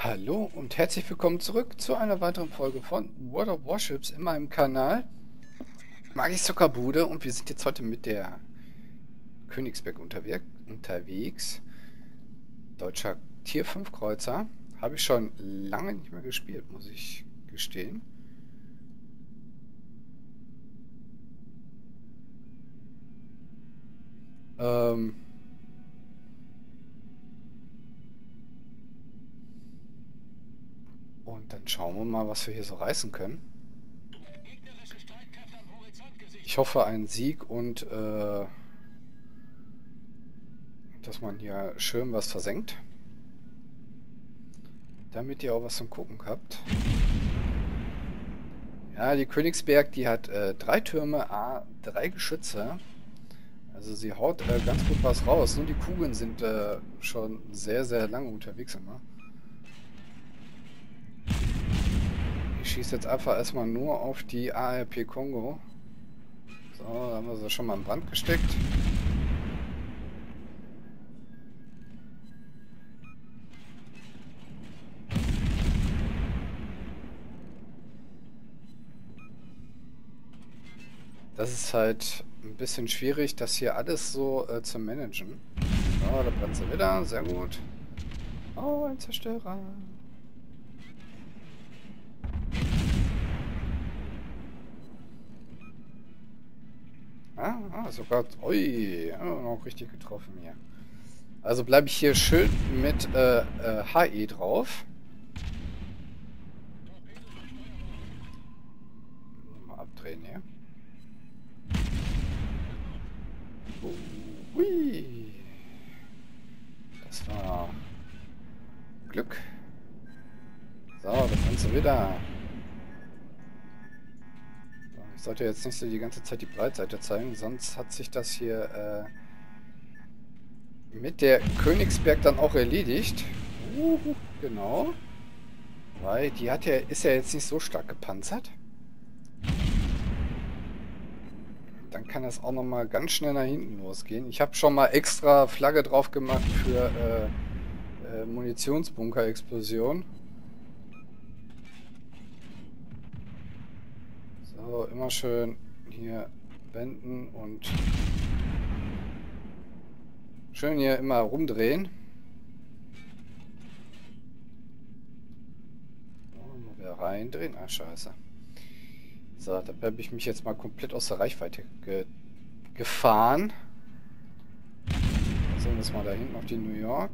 Hallo und herzlich willkommen zurück zu einer weiteren Folge von World of Warships in meinem Kanal. Magis Zuckerbude und wir sind jetzt heute mit der Königsberg unterwegs. Deutscher Tier 5 Kreuzer. Habe ich schon lange nicht mehr gespielt, muss ich gestehen. Ähm... Und dann schauen wir mal, was wir hier so reißen können. Ich hoffe einen Sieg und dass man hier schön was versenkt. Damit ihr auch was zum Gucken habt. Ja, die Königsberg, die hat 3 Türme, A3 Geschütze. Also sie haut ganz gut was raus. Nur die Kugeln sind schon sehr, sehr lange unterwegs immer. Ich schieße jetzt einfach erstmal nur auf die ARP Kongo. So, da haben wir sie schon mal in Brand gesteckt. Das ist halt ein bisschen schwierig, das hier alles so zu managen. So, da brennt sie wieder. Sehr gut. Oh, ein Zerstörer. Sogar... Ui, noch richtig getroffen hier. Also bleibe ich hier schön mit HE drauf. Mal abdrehen hier. Ui. Das war Glück. So, das Ganze wieder. So, ich sollte jetzt nicht so die ganze Zeit die Breitseite zeigen, sonst hat sich das hier mit der Königsberg dann auch erledigt. Genau. Weil die ist ja jetzt nicht so stark gepanzert. Dann kann das auch nochmal ganz schnell nach hinten losgehen. Ich habe schon mal extra Flagge drauf gemacht für Munitionsbunker-Explosion. So, immer schön hier wenden und schön hier immer rumdrehen. Mal wieder reindrehen. Ah, scheiße. So, da habe ich mich jetzt mal komplett aus der Reichweite gefahren. So, das mal da hinten auf die New York.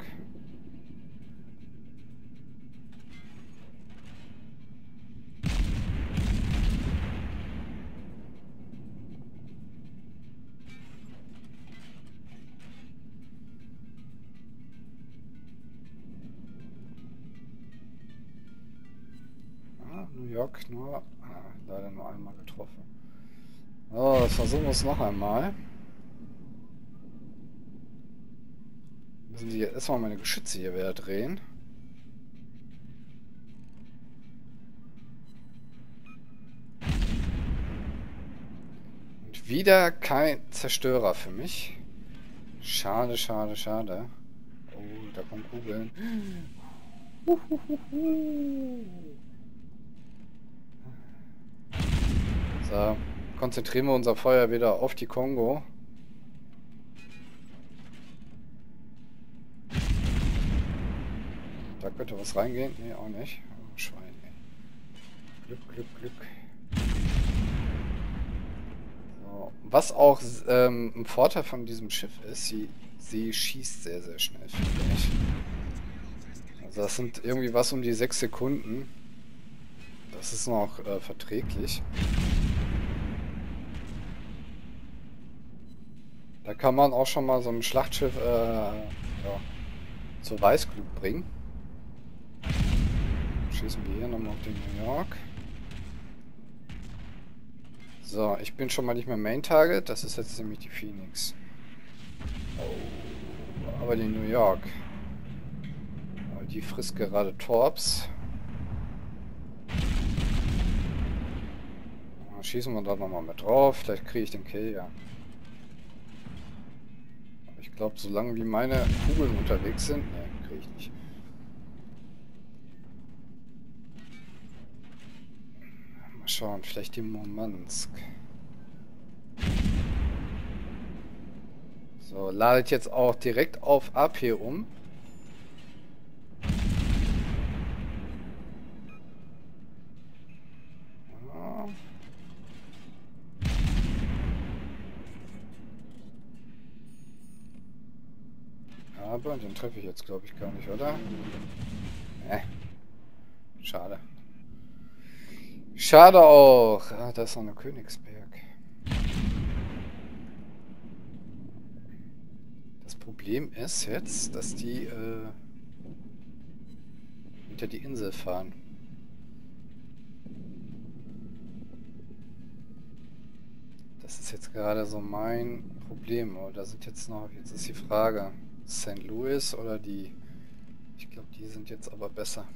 New York nur... leider nur einmal getroffen. So, das versuchen wir es noch einmal. Müssen die jetzt erstmal meine Geschütze hier wieder drehen. Und wieder kein Zerstörer für mich. Schade, schade, schade. Oh, da kommen Kugeln. So, konzentrieren wir unser Feuer wieder auf die Kongo. Da könnte was reingehen. Nee, auch nicht. Oh, Schwein, ey. Glück, Glück, Glück. So. Was auch ein Vorteil von diesem Schiff ist, sie schießt sehr, sehr schnell, finde ich. Also das sind irgendwie was um die 6 Sekunden. Das ist noch verträglich. Da kann man auch schon mal so ein Schlachtschiff ja, zur Weißglut bringen. Schießen wir hier nochmal auf den New York. So, ich bin schon mal nicht mehr Main Target. Das ist jetzt nämlich die Phoenix. Oh, aber die New York. Aber die frisst gerade Torps. Dann schießen wir da nochmal mit drauf. Vielleicht kriege ich den Kill, ja. Aber ich glaube, solange wie meine Kugeln unterwegs sind, ne, kriege ich nicht. schauen. Vielleicht die Murmansk. So, ladet jetzt auch direkt auf AP um. Ja. Aber den treffe ich jetzt, glaube ich, gar nicht, oder? Schade. Schade auch. Ah, da ist noch eine Königsberg. Das Problem ist jetzt, dass die hinter die Insel fahren. Das ist jetzt gerade so mein Problem. Oh, da sind jetzt noch, jetzt ist die Frage, St. Louis oder die... Ich glaube, die sind jetzt aber besser.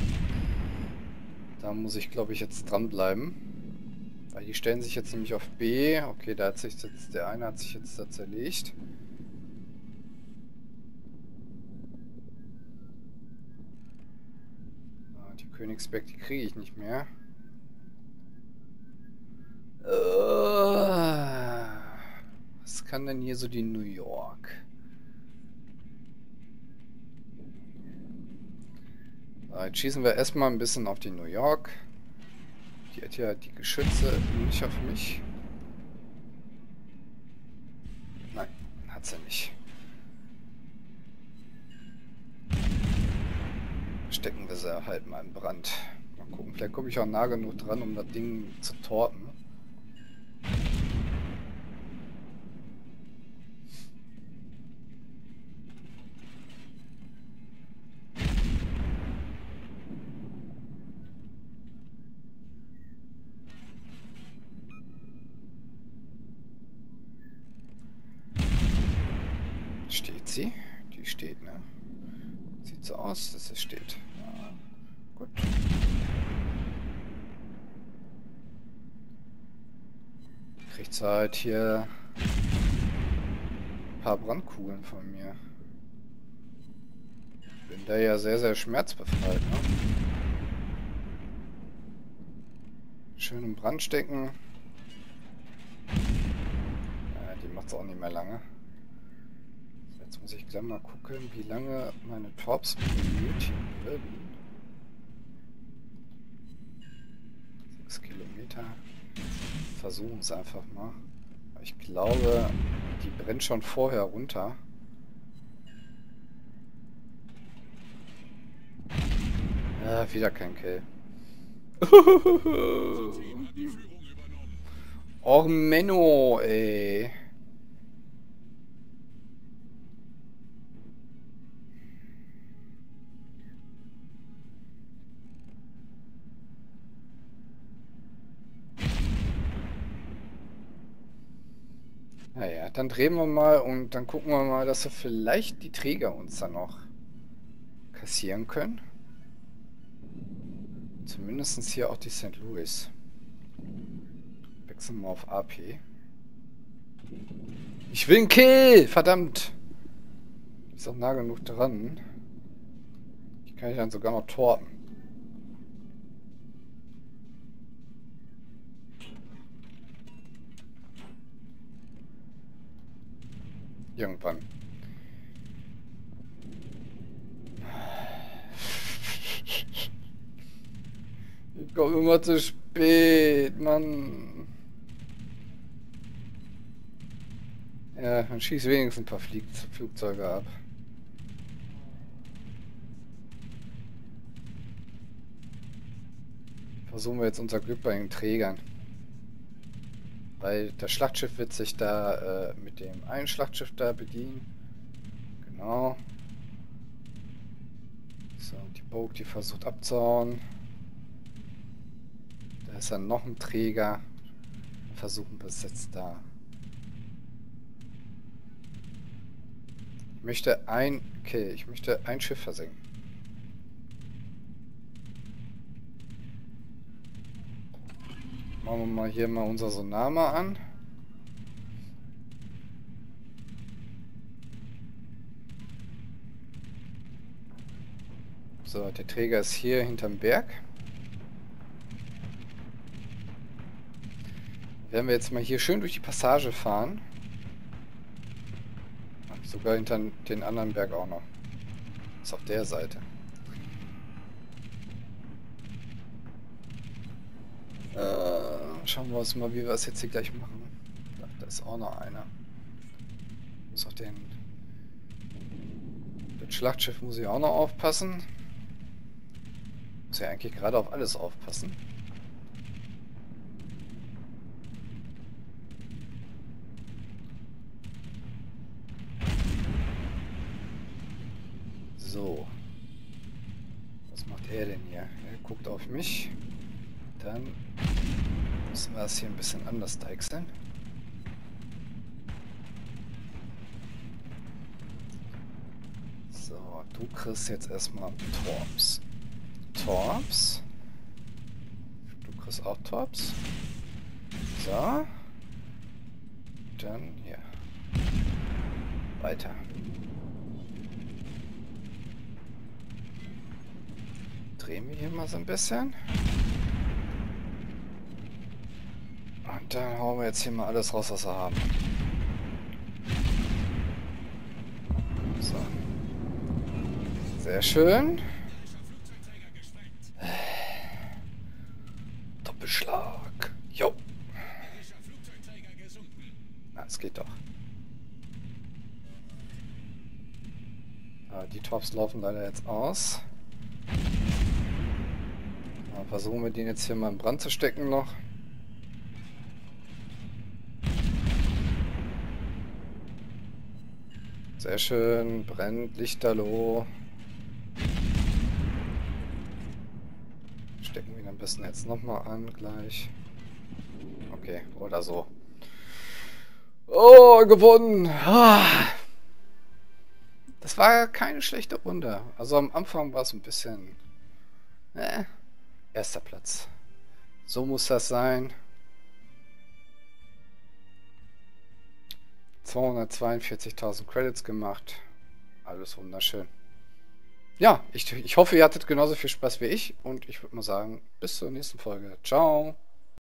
Da muss ich, glaube ich, jetzt dranbleiben. Weil die stellen sich jetzt nämlich auf B. Okay, da hat sich jetzt, der eine hat sich jetzt da zerlegt. Die Königsberg, die kriege ich nicht mehr. Was kann denn hier so die New York? Jetzt schießen wir erstmal ein bisschen auf die New York. Die hat ja die Geschütze nicht auf mich. Nein, hat sie nicht. Stecken wir sie halt mal in Brand. Mal gucken, vielleicht komme ich auch nah genug dran, um das Ding zu torten. Steht sie? Die steht, ne? Sieht so aus, dass sie steht. Ja, gut. Kriegt halt hier ein paar Brandkugeln von mir. Bin da ja sehr, sehr schmerzbefreit, ne? Schön im Brand stecken. Ja, die macht's auch nicht mehr lange. Jetzt muss ich gleich mal gucken, wie lange meine Torps benötigen würden. 6 Kilometer. Versuchen es einfach mal. Ich glaube, die brennt schon vorher runter. Ja, wieder kein Kill. Och Menno, ey. Naja, dann drehen wir mal und dann gucken wir mal, dass wir vielleicht die Träger uns dann noch kassieren können. Zumindest hier auch die St. Louis. Wechseln wir auf AP. Ich will einen Kill! Verdammt! Ist auch nah genug dran. Die kann ich dann sogar noch torten. Irgendwann. Ich komme immer zu spät, Mann. Ja, dann schieß wenigstens ein paar Flugzeuge ab. Versuchen wir jetzt unser Glück bei den Trägern. Weil das Schlachtschiff wird sich da mit dem einen Schlachtschiff da bedienen. Genau. So, die Bogue, die versucht abzuhauen. Da ist dann noch ein Träger. Versuchen wir es jetzt da. Ich möchte ein Kill. Ich möchte ein Schiff versenken. Machen wir mal hier mal unser Sonar mal an. So, der Träger ist hier hinterm Berg. werden wir jetzt mal hier schön durch die Passage fahren. Sogar hinter den anderen Berg auch noch. Ist auf der Seite. Schauen wir uns mal, wie wir das jetzt hier gleich machen. Da ist auch noch einer. Muss auch das Schlachtschiff muss ich auch noch aufpassen. Muss ja eigentlich gerade auf alles aufpassen. So. Was macht er denn hier? Er guckt auf mich. Dann müssen wir das hier ein bisschen anders deichseln. So, du kriegst jetzt erstmal Torps. Torps. Du kriegst auch Torps. So. Dann hier. Weiter. Drehen wir hier mal so ein bisschen. Und dann hauen wir jetzt hier mal alles raus, was wir haben. So. Sehr schön. Doppelschlag. Jo. Na, es geht doch. Aber die Tops laufen leider jetzt aus. Dann versuchen wir den jetzt hier mal in Brand zu stecken noch. Sehr schön, brennt, Lichterloh. Stecken wir ihn am besten jetzt nochmal an, gleich. Okay, oder so. Oh, gewonnen! Das war keine schlechte Runde. Also am Anfang war es ein bisschen... Erster Platz. So muss das sein. 242.000 Credits gemacht. Alles wunderschön. Ja, ich hoffe, ihr hattet genauso viel Spaß wie ich. Und ich würde mal sagen, bis zur nächsten Folge. Ciao.